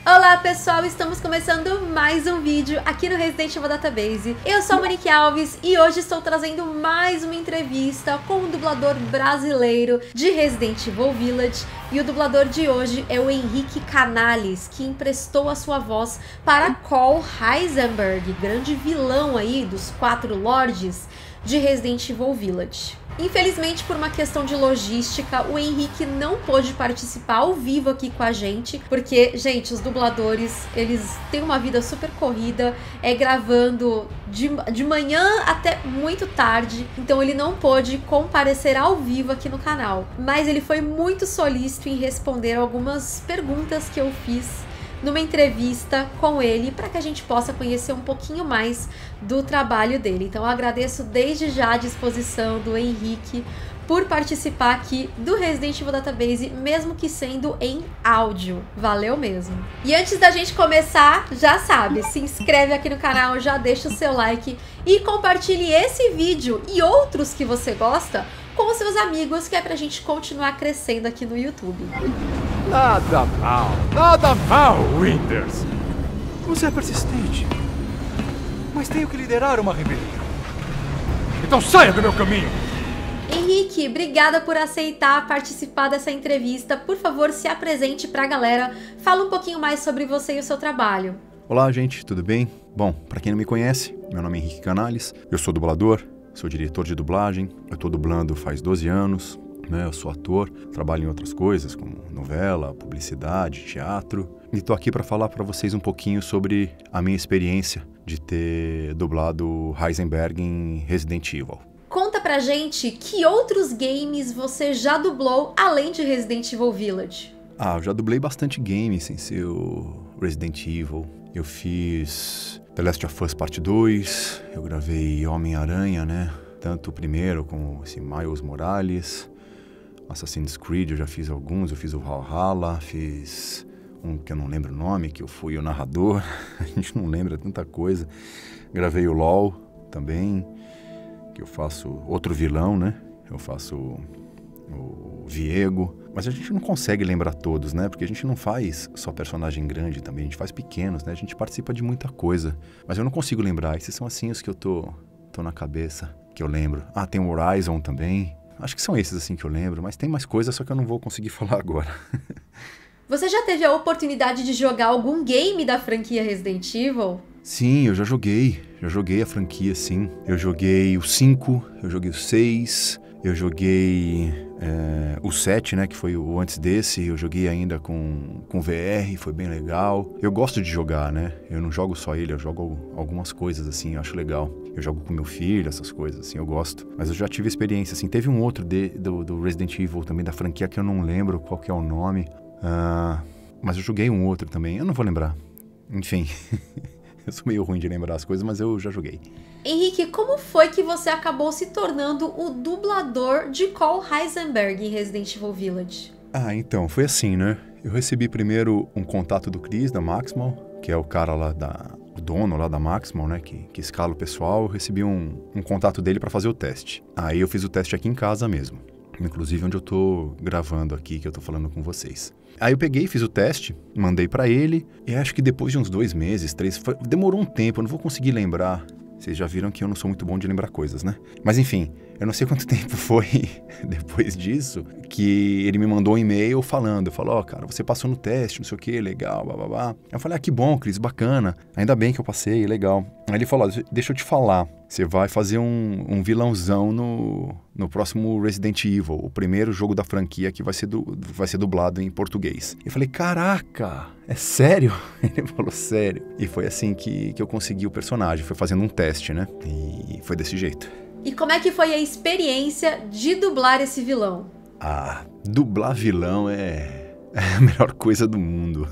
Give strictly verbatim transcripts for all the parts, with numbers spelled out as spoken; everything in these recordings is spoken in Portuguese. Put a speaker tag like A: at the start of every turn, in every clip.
A: Olá pessoal, estamos começando mais um vídeo aqui no Resident Evil Database. Eu sou a Monique Alves e hoje estou trazendo mais uma entrevista com um dublador brasileiro de Resident Evil Village. E o dublador de hoje é o Henrique Canales, que emprestou a sua voz para Cole Heisenberg, grande vilão aí dos quatro lords de Resident Evil Village. Infelizmente, por uma questão de logística, o Henrique não pôde participar ao vivo aqui com a gente, porque, gente, os dubladores, eles têm uma vida super corrida, é gravando de, de manhã até muito tarde, então ele não pôde comparecer ao vivo aqui no canal. Mas ele foi muito solícito em responder algumas perguntas que eu fiz numa entrevista com ele, para que a gente possa conhecer um pouquinho mais do trabalho dele. Então eu agradeço desde já a disposição do Henrique por participar aqui do Resident Evil Database, mesmo que sendo em áudio. Valeu mesmo! E antes da gente começar, já sabe, se inscreve aqui no canal, já deixa o seu like e compartilhe esse vídeo e outros que você gosta com os seus amigos, que é pra gente continuar crescendo aqui no YouTube.
B: Nada mal, nada mal, Winters. Você é persistente, mas tenho que liderar uma rebelião. Então saia do meu caminho!
A: Henrique, obrigada por aceitar participar dessa entrevista. Por favor, se apresente pra galera. Fala um pouquinho mais sobre você e o seu trabalho.
C: Olá, gente, tudo bem? Bom, pra quem não me conhece, meu nome é Henrique Canales, eu sou dublador, sou diretor de dublagem, eu tô dublando faz doze anos. Né, eu sou ator, trabalho em outras coisas como novela, publicidade, teatro, e tô aqui para falar para vocês um pouquinho sobre a minha experiência de ter dublado Heisenberg em Resident Evil.
A: Conta pra gente que outros games você já dublou além de Resident Evil Village.
C: Ah, eu já dublei bastante game sem ser o Resident Evil. Eu fiz The Last of Us Parte dois, eu gravei Homem-Aranha, né? Tanto o primeiro como esse Miles Morales. Assassin's Creed eu já fiz alguns, eu fiz o Valhalla, fiz um que eu não lembro o nome, que eu fui o narrador, a gente não lembra tanta coisa. Gravei o LoL também, que eu faço outro vilão, né? Eu faço o, o Viego, mas a gente não consegue lembrar todos, né? Porque a gente não faz só personagem grande também, a gente faz pequenos, né? A gente participa de muita coisa, mas eu não consigo lembrar. Esses são assim os que eu tô, tô na cabeça, que eu lembro. Ah, tem o Horizon também. Acho que são esses assim que eu lembro, mas tem mais coisa, só que eu não vou conseguir falar agora.
A: Você já teve a oportunidade de jogar algum game da franquia Resident Evil?
C: Sim, eu já joguei. Já joguei a franquia, sim. Eu joguei o cinco, eu joguei o seis, eu joguei é, o sete, né, que foi o antes desse. Eu joguei ainda com, com V R, foi bem legal. Eu gosto de jogar, né? Eu não jogo só ele, eu jogo algumas coisas assim, eu acho legal. Eu jogo com meu filho, essas coisas assim, eu gosto. Mas eu já tive experiência, assim. Teve um outro de, do, do Resident Evil também, da franquia, que eu não lembro qual que é o nome. Uh, mas eu joguei um outro também, eu não vou lembrar. Enfim, eu sou meio ruim de lembrar as coisas, mas eu já joguei.
A: Henrique, como foi que você acabou se tornando o dublador de Cole Heisenberg em Resident Evil Village?
C: Ah, então, foi assim, né? Eu recebi primeiro um contato do Chris, da Maximal, que é o cara lá da... o dono lá da Maximal, né, que, que escala o pessoal. Eu recebi um, um contato dele para fazer o teste. Aí eu fiz o teste aqui em casa mesmo, inclusive onde eu tô gravando aqui, que eu tô falando com vocês. Aí eu peguei, fiz o teste, mandei para ele, e acho que depois de uns dois meses, três, foi, demorou um tempo, eu não vou conseguir lembrar. Vocês já viram que eu não sou muito bom de lembrar coisas, né? Mas enfim, eu não sei quanto tempo foi depois disso que ele me mandou um e-mail falando, falou, ó, oh, cara, você passou no teste, não sei o que, legal, bababá. Eu falei, ah, que bom, Cris, bacana, ainda bem que eu passei, legal. Aí ele falou, deixa eu te falar, você vai fazer um, um vilãozão no, no próximo Resident Evil, o primeiro jogo da franquia que vai ser, du, vai ser dublado em português. Eu falei, caraca, é sério? Ele falou, sério. E foi assim que, que eu consegui o personagem, foi fazendo um teste, né? E foi desse jeito.
A: E como é que foi a experiência de dublar esse vilão?
C: Ah, dublar vilão é, é a melhor coisa do mundo.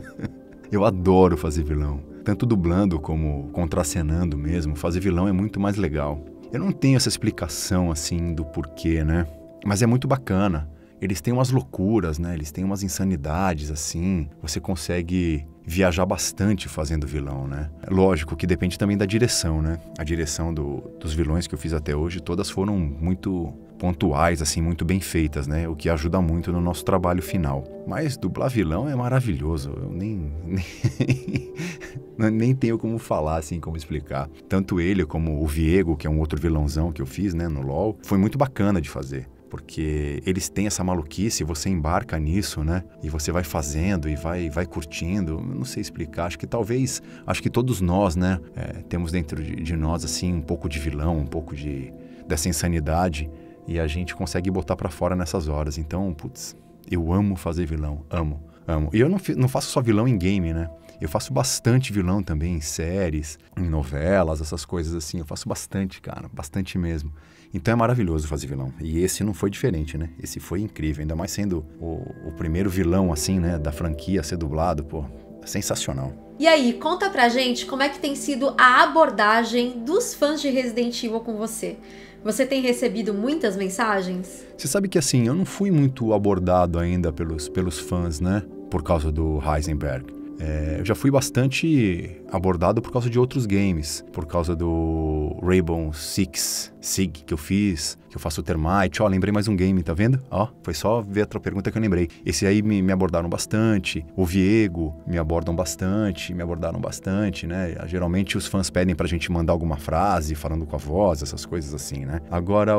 C: Eu adoro fazer vilão. Tanto dublando como contracenando mesmo, fazer vilão é muito mais legal. Eu não tenho essa explicação assim do porquê, né? Mas é muito bacana. Eles têm umas loucuras, né? Eles têm umas insanidades, assim. Você consegue viajar bastante fazendo vilão, né? Lógico que depende também da direção, né? A direção do, dos vilões que eu fiz até hoje, todas foram muito, pontuais, assim, muito bem feitas, né? O que ajuda muito no nosso trabalho final. Mas dublar vilão é maravilhoso. Eu nem... nem, nem tenho como falar, assim, como explicar. Tanto ele como o Viego, que é um outro vilãozão que eu fiz, né, no LoL, foi muito bacana de fazer. Porque eles têm essa maluquice, você embarca nisso, né? E você vai fazendo e vai, vai curtindo. Eu não sei explicar, acho que talvez... Acho que todos nós, né? É, temos dentro de, de nós, assim, um pouco de vilão, um pouco de, dessa insanidade. E a gente consegue botar pra fora nessas horas. Então, putz, eu amo fazer vilão. Amo, amo. E eu não, não faço só vilão em game, né? Eu faço bastante vilão também em séries, em novelas, essas coisas assim. Eu faço bastante, cara. Bastante mesmo. Então é maravilhoso fazer vilão. E esse não foi diferente, né? Esse foi incrível. Ainda mais sendo o, o primeiro vilão, assim, né? Da franquia a ser dublado, pô. É sensacional.
A: E aí, conta pra gente como é que tem sido a abordagem dos fãs de Resident Evil com você. Você tem recebido muitas mensagens?
C: Você sabe que, assim, eu não fui muito abordado ainda pelos, pelos fãs, né? Por causa do Heisenberg. É, eu já fui bastante abordado por causa de outros games, por causa do Rainbow Six Siege que eu fiz, que eu faço o Termite. Ó, lembrei mais um game, tá vendo? Ó, foi só ver a outra pergunta que eu lembrei. Esse aí me, me abordaram bastante, o Viego me abordam bastante, me abordaram bastante, né? Geralmente os fãs pedem pra gente mandar alguma frase, falando com a voz, essas coisas assim, né? Agora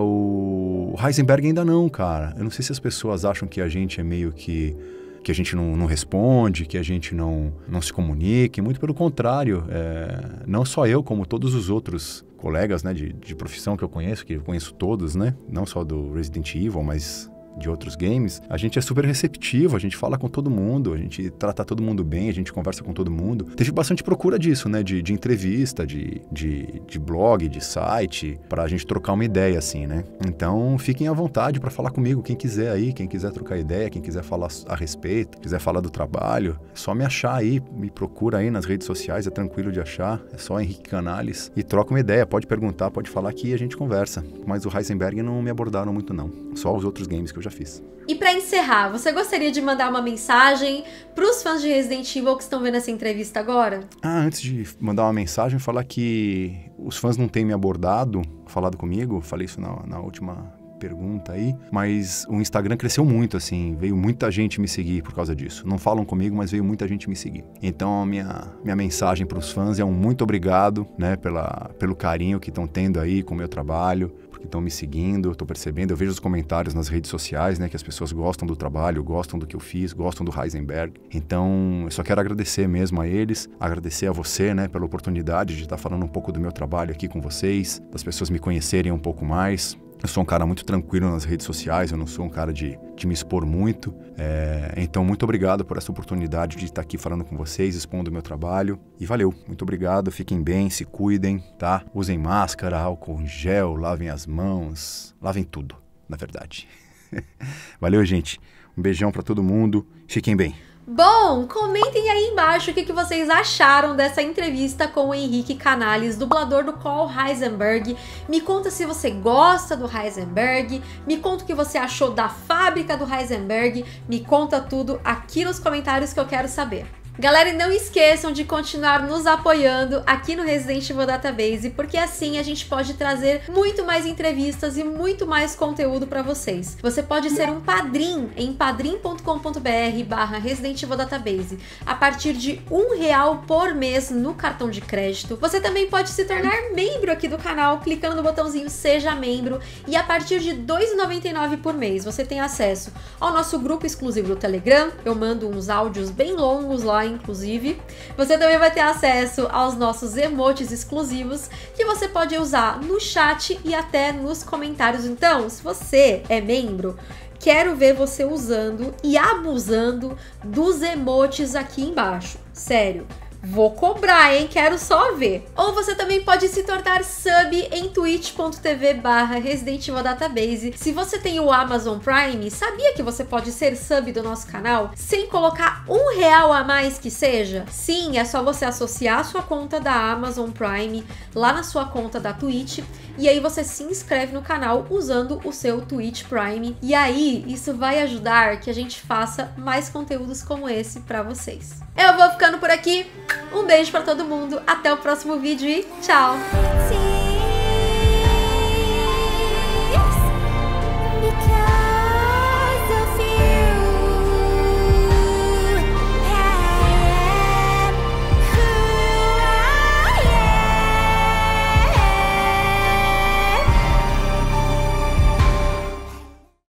C: o Heisenberg ainda não, cara. Eu não sei se as pessoas acham que a gente é meio que... que a gente não, não responde, que a gente não, não se comunique, muito pelo contrário, é, não só eu, como todos os outros colegas, né, de, de profissão que eu conheço, que eu conheço todos, né, não só do Resident Evil, mas de outros games, a gente é super receptivo, a gente fala com todo mundo, a gente trata todo mundo bem, a gente conversa com todo mundo. Teve bastante procura disso, né, de, de entrevista, de, de, de blog, de site, pra gente trocar uma ideia, assim, né. Então, fiquem à vontade pra falar comigo, quem quiser aí, quem quiser trocar ideia, quem quiser falar a respeito, quiser falar do trabalho, é só me achar aí, me procura aí nas redes sociais, é tranquilo de achar, é só Henrique Canales, e troca uma ideia, pode perguntar, pode falar que a gente conversa. Mas o Heisenberg não me abordaram muito não, só os outros games que eu já fiz.
A: E pra encerrar, você gostaria de mandar uma mensagem pros fãs de Resident Evil que estão vendo essa entrevista agora?
C: Ah, antes de mandar uma mensagem, falar que os fãs não têm me abordado, falado comigo, falei isso na, na última pergunta aí, mas o Instagram cresceu muito, assim, veio muita gente me seguir por causa disso. Não falam comigo, mas veio muita gente me seguir. Então a minha, minha mensagem pros fãs é um muito obrigado, né, pela, pelo carinho que estão tendo aí com o meu trabalho, que estão me seguindo, eu tô percebendo, eu vejo os comentários nas redes sociais, né, que as pessoas gostam do trabalho, gostam do que eu fiz, gostam do Heisenberg. Então, eu só quero agradecer mesmo a eles, agradecer a você, né, pela oportunidade de estar falando um pouco do meu trabalho aqui com vocês, das pessoas me conhecerem um pouco mais. Eu sou um cara muito tranquilo nas redes sociais, eu não sou um cara de, de me expor muito. É, então, muito obrigado por essa oportunidade de estar aqui falando com vocês, expondo o meu trabalho. E valeu, muito obrigado, fiquem bem, se cuidem, tá? Usem máscara, álcool em gel, lavem as mãos, lavem tudo, na verdade. Valeu, gente. Um beijão pra todo mundo, fiquem bem.
A: Bom, comentem aí embaixo o que, que vocês acharam dessa entrevista com o Henrique Canales, dublador do Cole Heisenberg. Me conta se você gosta do Heisenberg, me conta o que você achou da fábrica do Heisenberg, me conta tudo aqui nos comentários que eu quero saber. Galera, e não esqueçam de continuar nos apoiando aqui no Resident Evil Database, porque assim a gente pode trazer muito mais entrevistas e muito mais conteúdo para vocês. Você pode ser um padrim em padrim ponto com ponto br barra Resident Evil Database a partir de um real por mês no cartão de crédito. Você também pode se tornar membro aqui do canal clicando no botãozinho Seja Membro, e a partir de dois reais e noventa e nove centavos por mês você tem acesso ao nosso grupo exclusivo do Telegram. Eu mando uns áudios bem longos lá, inclusive. Você também vai ter acesso aos nossos emotes exclusivos que você pode usar no chat e até nos comentários. Então, se você é membro, quero ver você usando e abusando dos emotes aqui embaixo. Sério. Vou cobrar, hein? Quero só ver. Ou você também pode se tornar sub em twitch ponto tv barra Resident Evil Database. Se você tem o Amazon Prime, sabia que você pode ser sub do nosso canal sem colocar um real a mais que seja? Sim, é só você associar a sua conta da Amazon Prime lá na sua conta da Twitch, e aí você se inscreve no canal usando o seu Twitch Prime. E aí, isso vai ajudar que a gente faça mais conteúdos como esse pra vocês. Eu vou ficando por aqui. Um beijo pra todo mundo, até o próximo vídeo e tchau! Sim.